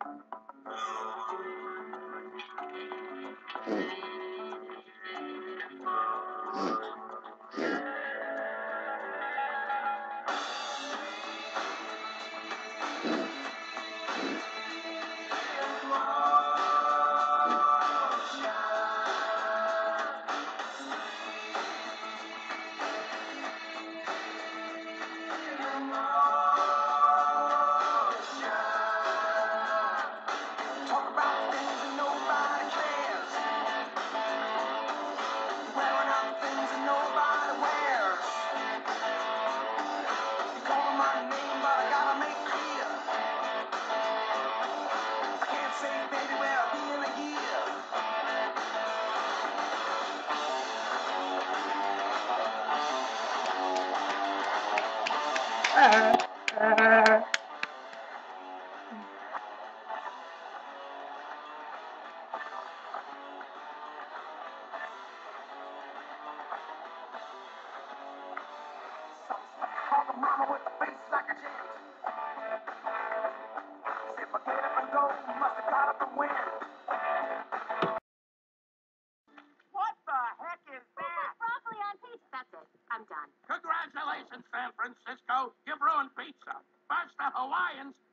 Talk about things that nobody cares. Wearing out things that nobody wears. You call my name, but I gotta make clear. I can't say, baby, where I'll be in a year. Call the mama with a face like a gent. Said, forget it and go, must have got up and win. What the heck is that? Broccoli on pizza. That's it. I'm done. Congratulations, San Francisco. You've ruined pizza. First the Hawaiians,